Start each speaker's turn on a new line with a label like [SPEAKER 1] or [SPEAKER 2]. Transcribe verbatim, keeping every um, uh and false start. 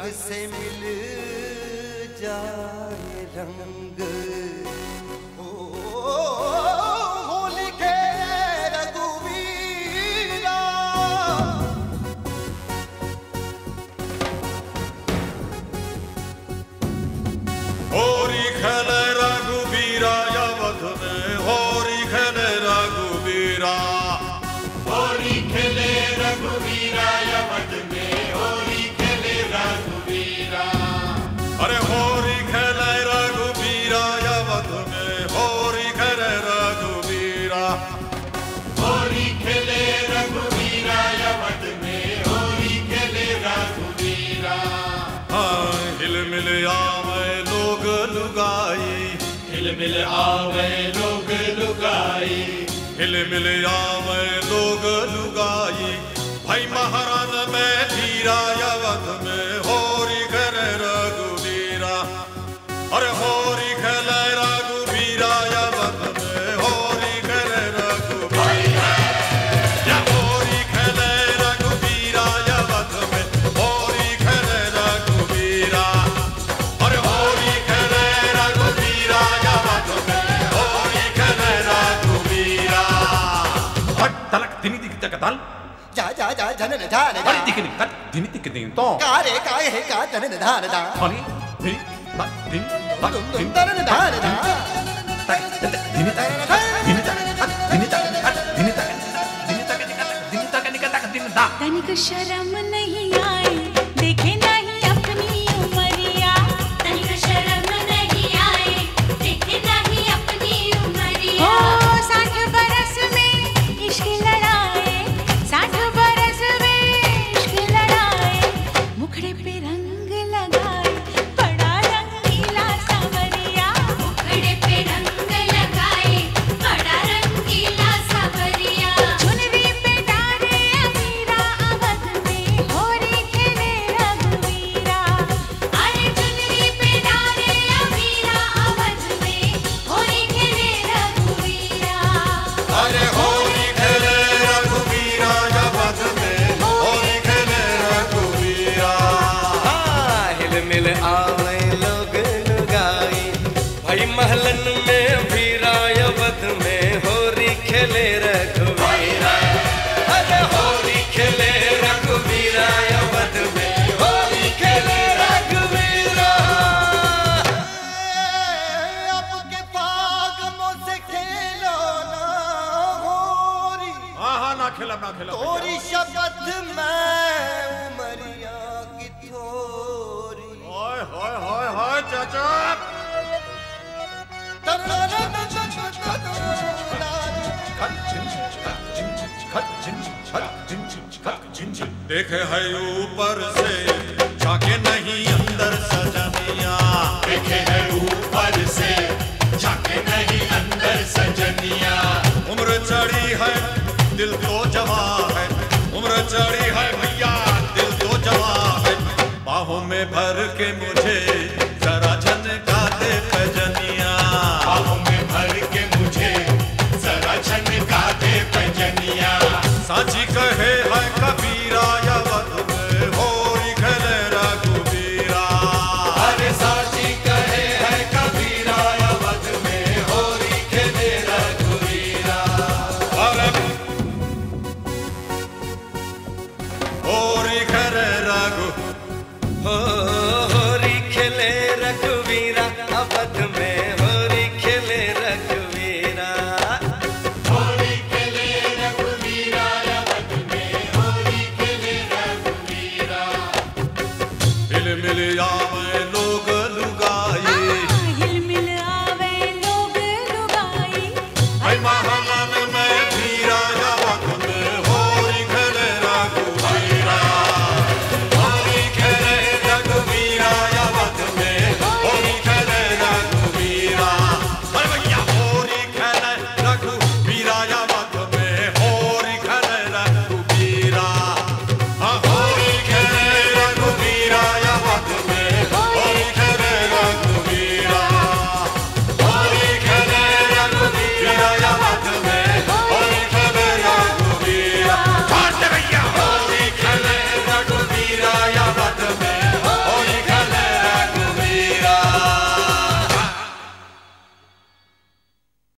[SPEAKER 1] से मिल जाए रंग ओ होली के रघुवीरा
[SPEAKER 2] होरी खेले रघुवीरा अवध में होरी खेले रघुवीरा
[SPEAKER 3] होरी खेले रघुवीरा अवध में होरी खेले रघुवीरा
[SPEAKER 2] अरे होरी खेले रघुवीरा अवध में होरी खेले रघुवीरा
[SPEAKER 3] होरी खेले रघुवीरा अवध में होरी खेले रघुवीरा
[SPEAKER 2] हाँ हिल मिल आवे लोग लुगाई
[SPEAKER 3] हिल मिल आवे लोग लुगाई
[SPEAKER 2] हिल मिल आवे लोग लुगाई भाई महारान में धीरा अवध में होरी खेले रघुवीरा अरे होरी खेले रघुवीरा अवध में होरी खेले रघुवीरा या होरी खेले रघुवीरा अवध में होरी खेले रघुवीरा अरे होरी खेले रघुवीरा अवध में होरी खेले रघुवीरा हट तलक दिनी दिख तक ताल
[SPEAKER 1] जा जा जा जनन धान
[SPEAKER 2] अरे दिख नहीं कर दिनी दिख नहीं तो
[SPEAKER 1] कारे काय है का जनन धान दा
[SPEAKER 2] हनी दिन तक दिन तक
[SPEAKER 1] दुम दुम
[SPEAKER 2] दिन
[SPEAKER 1] तरन धान दा
[SPEAKER 2] तक दिनी तक दिनी तक दिनी तक दिनी तक दिनी तक दिनी तक निकल तक दिन दा
[SPEAKER 4] तनिक शर्म नहीं आई देखे नहीं अपनी उमरिया तनिक शर्म नहीं आई देखे नहीं अपनी उमरिया ओ साठ बरस में इश्क लड़ाए साठ बरस में इश्क लड़ाए मुखड़े पे रंग लगाए बड़ा रंगीला सांवरिया मुखड़े पे रंग लगाए बड़ा रंगीला सांवरिया चुनरी पे डारे अमीरा अवध में होरी खेले रघुवीरा अरे चुनरी पे डारे अमीरा अवध में होरी खेले रघुवीरा
[SPEAKER 2] अरे होरी खेले रघुवीरा अवध में होरी खेले रघुवीरा
[SPEAKER 1] हाँ हिल मिल आवे लोग लुगाई भाई महलन में भीरा अवध में होरी खेले रघुवीरा अरे होरी खेले रघुवीरा अवध में होरी खेले रघुवीरा अब के फागमों से खेलो ना होरी
[SPEAKER 2] हाँ हाँ ना खेला ना खेला
[SPEAKER 1] तोरी शपथ में उमरिया की थोरी
[SPEAKER 2] हाय हाय हाय हाय चाचा देखे है ऊपर से झाके नहीं अंदर सजनिया
[SPEAKER 3] देखे है ऊपर से झाके नहीं अंदर सजनिया
[SPEAKER 2] उम्र चढ़ी है दिल तो जवा है उम्र चढ़ी है भैया दिल तो जवा है बाहों में भर के मुझे जरा झनका दे